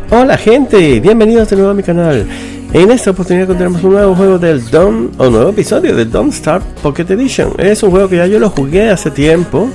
Hola gente, bienvenidos de nuevo a mi canal. En esta oportunidad encontramos un nuevo juego del nuevo episodio del Don't Starve Pocket Edition. Es un juego que ya yo lo jugué hace tiempo,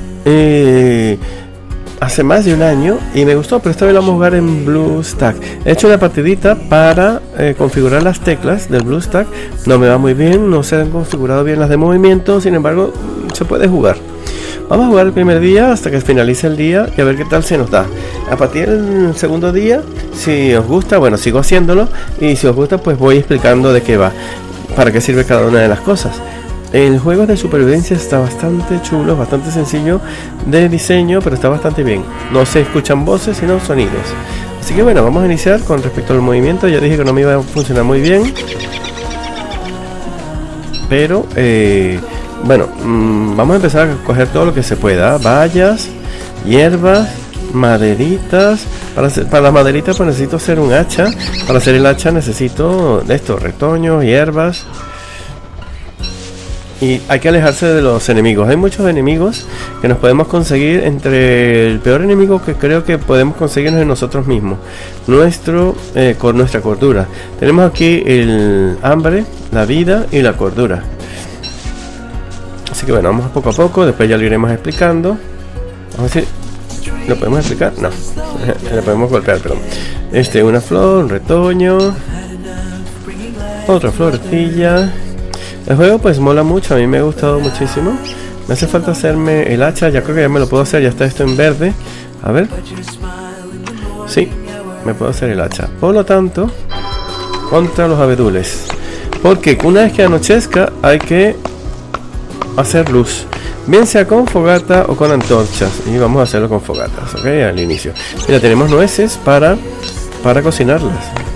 hace más de un año, y me gustó, pero esta vez lo vamos a jugar en BlueStack. He hecho una partidita para configurar las teclas del BlueStack. No me va muy bien, no se han configurado bien las de movimiento, sin embargo se puede jugar. Vamos a jugar el primer día hasta que finalice el día y a ver qué tal se nos da. A partir del segundo día, si os gusta, bueno, sigo haciéndolo, y si os gusta, pues voy explicando de qué va, para qué sirve cada una de las cosas. El juego de supervivencia está bastante chulo, bastante sencillo de diseño, pero está bastante bien. No se escuchan voces, sino sonidos. Así que bueno, vamos a iniciar con respecto al movimiento. Ya dije que no me iba a funcionar muy bien, pero bueno, vamos a empezar a coger todo lo que se pueda. Vallas, hierbas, maderitas. Para las maderitas pues necesito hacer un hacha. Para hacer el hacha necesito estos retoños, hierbas. Y hay que alejarse de los enemigos. Hay muchos enemigos que nos podemos conseguir. Entre el peor enemigo que creo que podemos conseguirnos es nosotros mismos. Con nuestra cordura. Tenemos aquí el hambre, la vida y la cordura. Así que bueno, vamos poco a poco, después ya lo iremos explicando. Vamos a ver si lo podemos explicar. No, le podemos golpear, perdón. Una flor, un retoño, otra florecilla. El juego pues mola mucho, a mí me ha gustado muchísimo. Me hace falta hacerme el hacha, ya creo que ya me lo puedo hacer, ya está esto en verde. A ver. Sí, me puedo hacer el hacha. Por lo tanto, contra los abedules. Porque una vez que anochezca hay que hacer luz, bien sea con fogata o con antorchas, y vamos a hacerlo con fogatas, ok, al inicio. Mira, tenemos nueces para cocinarlas.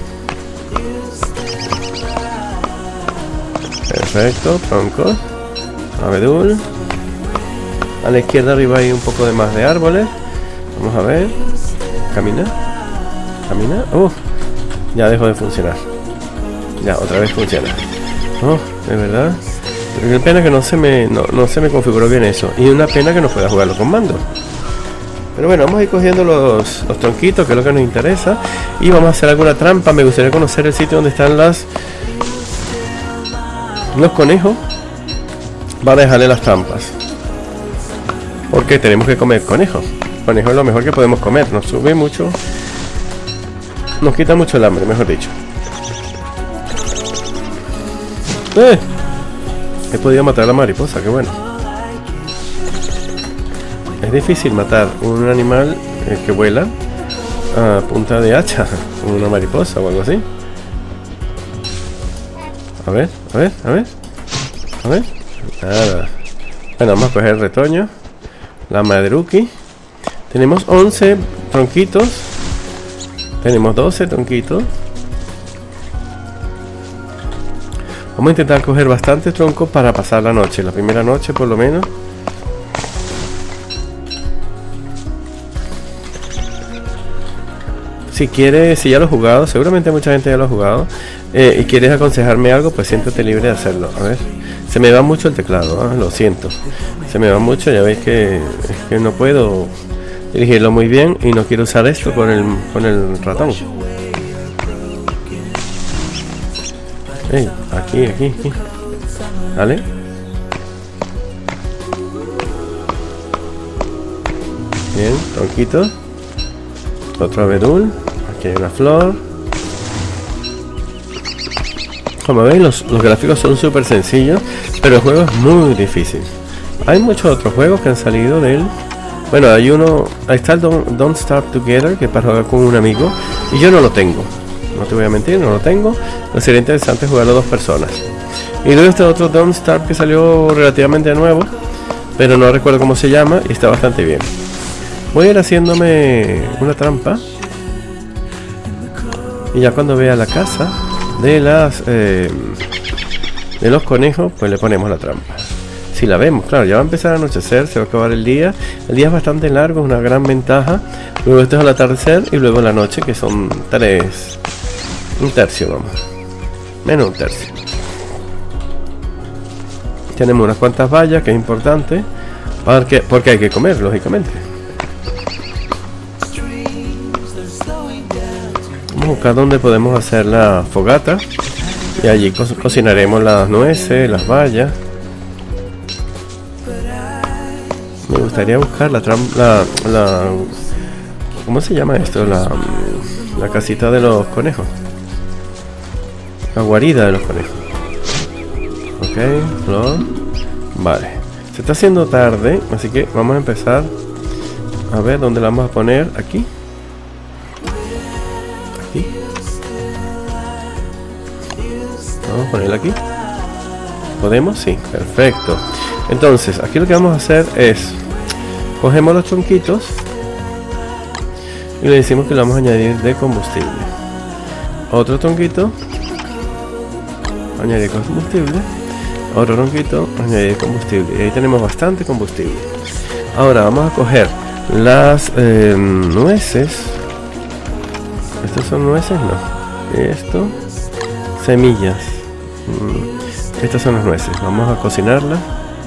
Perfecto, tronco, abedul. A la izquierda arriba hay un poco de más de árboles. Vamos a ver. Camina. Camina. Ya dejó de funcionar. Ya, otra vez funciona. De verdad. Pero qué pena que no se me configuró bien eso. Y una pena que no pueda jugarlo con mando. Pero bueno, vamos a ir cogiendo los tronquitos, que es lo que nos interesa. Y vamos a hacer alguna trampa. Me gustaría conocer el sitio donde están los conejos. Va a dejarle las trampas. Porque tenemos que comer conejos. Conejo es lo mejor que podemos comer. Nos sube mucho. Nos quita mucho el hambre, mejor dicho. He podido matar a la mariposa, qué bueno. Es difícil matar un animal que vuela a punta de hacha, una mariposa o algo así. A ver. Nada. Bueno, vamos a coger el retoño, la maderuki. Tenemos 11 tronquitos. Tenemos 12 tronquitos. Vamos a intentar coger bastantes troncos para pasar la noche, la primera noche por lo menos. Si ya lo has jugado, seguramente mucha gente ya lo ha jugado, y quieres aconsejarme algo, pues siéntete libre de hacerlo. A ver, se me va mucho el teclado, lo siento. Se me va mucho, ya veis que no puedo dirigirlo muy bien y no quiero usar esto con el ratón. Aquí. ¿Vale? Bien, tronquito. Otro abedul. Aquí hay una flor. Como veis, los gráficos son súper sencillos, pero el juego es muy difícil. Hay muchos otros juegos que han salido de él. Bueno, ahí está el Don't Starve Together, que es para jugar con un amigo, y yo no lo tengo. No te voy a mentir, no lo tengo. Pero sería interesante jugarlo a 2 personas. Y luego está otro Don't Starve que salió relativamente nuevo, pero no recuerdo cómo se llama, y está bastante bien. Voy a ir haciéndome una trampa. Y ya cuando vea la casa de los conejos, pues le ponemos la trampa. Si la vemos, claro, ya va a empezar a anochecer, se va a acabar el día. El día es bastante largo, es una gran ventaja. Luego esto es al atardecer y luego la noche, que son 1 tercio, vamos. Menos 1 tercio. Tenemos unas cuantas vallas, que es importante, porque hay que comer, lógicamente. buscar dónde podemos hacer la fogata. Y allí cocinaremos las nueces, las bayas. Me gustaría buscar la ¿cómo se llama esto? La casita de los conejos. La guarida de los conejos. Ok, flor. Vale. Se está haciendo tarde, así que vamos a empezar. A ver, ¿dónde la vamos a poner? Aquí. Aquí. Vamos a ponerla aquí. ¿Podemos? Sí, perfecto. Entonces, aquí lo que vamos a hacer es... Cogemos los tronquitos y le decimos que le vamos a añadir de combustible. Otro tronquito, añadir combustible. Otro tronquito, añadir combustible. Y ahí tenemos bastante combustible. Ahora vamos a coger las nueces. ¿Estas son nueces? No. Esto, semillas. Estas son las nueces. Vamos a cocinarlas.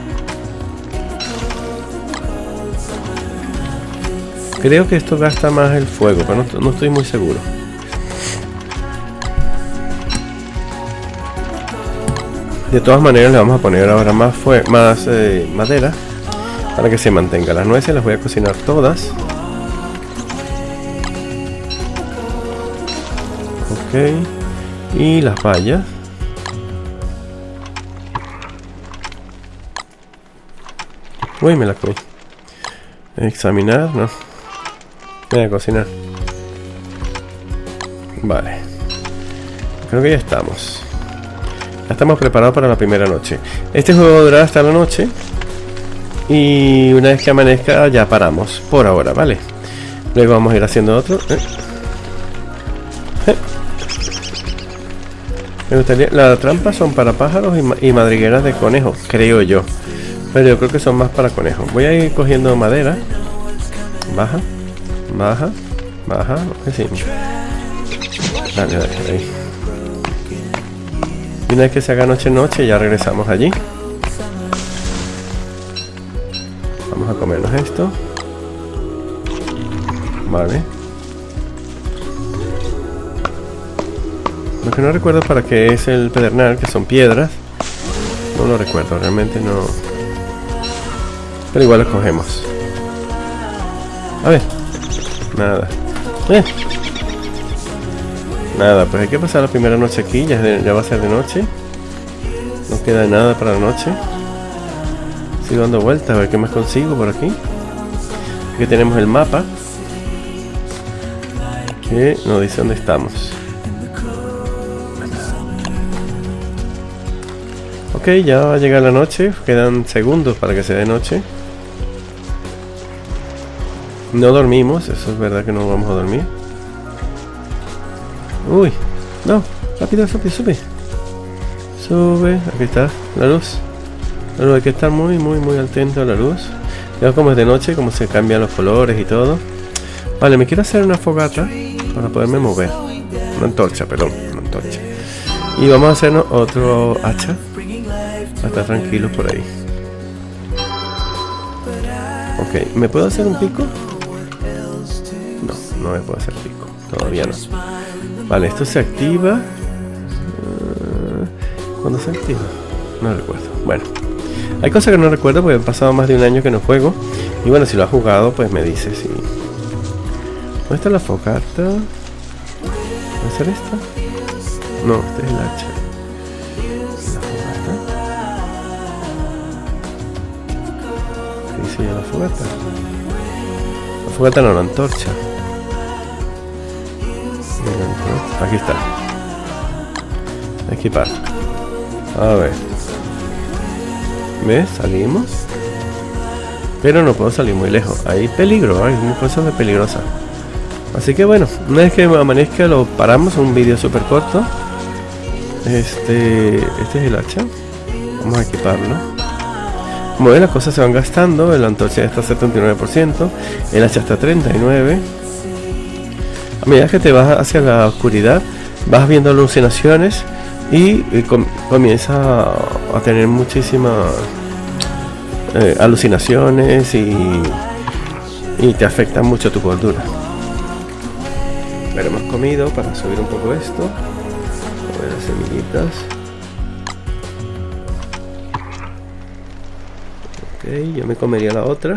Creo que esto gasta más el fuego, pero no estoy muy seguro. De todas maneras le vamos a poner ahora más madera para que se mantenga. Las nueces las voy a cocinar todas. Ok. Y las bayas. Uy, me la comí. Examinar, no. Voy a cocinar. Vale. Creo que ya estamos. Ya estamos preparados para la primera noche. Este juego durará hasta la noche. Y una vez que amanezca ya paramos. Por ahora, ¿vale? Luego vamos a ir haciendo otro. Me gustaría... Las trampas son para pájaros y madrigueras de conejos, creo yo. Pero yo creo que son más para conejos. Voy a ir cogiendo madera. Baja. Baja, baja, sí. Dale, dale, ahí. Y una vez que se haga noche ya regresamos allí. Vamos a comernos esto. Vale. Lo que no recuerdo para qué es el pedernal, que son piedras. No lo recuerdo, realmente no. Pero igual lo cogemos. A ver. Nada. Nada, pues hay que pasar la primera noche aquí. Ya va a ser de noche. No queda nada para la noche. Sigo dando vueltas a ver qué más consigo por aquí. Aquí tenemos el mapa que nos dice dónde estamos. Ok, ya va a llegar la noche. Quedan segundos para que se dé noche. No dormimos, eso es verdad que no vamos a dormir. Uy, no, rápido, rápido, sube. Sube, aquí está la luz. Pero hay que estar muy atento a la luz. Ya como es de noche, como se cambian los colores y todo. Vale, me quiero hacer una fogata para poderme mover. Una antorcha, perdón, una antorcha. Y vamos a hacernos otro hacha para estar tranquilos por ahí. Ok, ¿me puedo hacer un pico? No me puedo hacer pico, todavía no. Vale, esto se activa. ¿Cuándo se activa? No recuerdo. Bueno, hay cosas que no recuerdo porque han pasado más de un año que no juego. Y bueno, si lo has jugado, pues me dices si... ¿Dónde está la fogata? ¿Puede ser esta? No, este es el hacha. ¿La fogata? ¿Qué dice ya la fogata? La fogata no, la antorcha. Aquí está. Equipar. A ver. ¿Ves? Salimos. Pero no puedo salir muy lejos. Hay peligro, hay cosas de peligrosas. Así que bueno, una vez que amanezca lo paramos. Un vídeo súper corto. Este es el hacha. Vamos a equiparlo. Como ven, las cosas se van gastando. La antorcha está a 79%. El hacha está a 39%. A medida que te vas hacia la oscuridad, vas viendo alucinaciones y comienza a tener muchísimas alucinaciones y te afecta mucho tu cordura. Pero hemos comido para subir un poco esto. A ver las semillitas. Ok, yo me comería la otra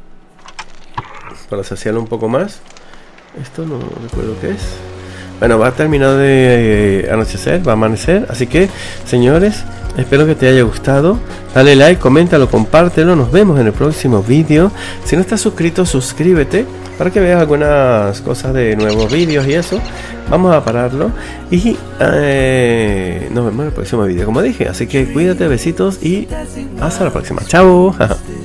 para saciarlo un poco más. Esto no recuerdo qué es. Bueno, va a terminar de anochecer, va a amanecer. Así que, señores, espero que te haya gustado. Dale like, coméntalo, compártelo. Nos vemos en el próximo vídeo. Si no estás suscrito, suscríbete para que veas algunas cosas de nuevos vídeos y eso. Vamos a pararlo. Y nos vemos en el próximo vídeo, como dije. Así que cuídate, besitos y hasta la próxima. Chao.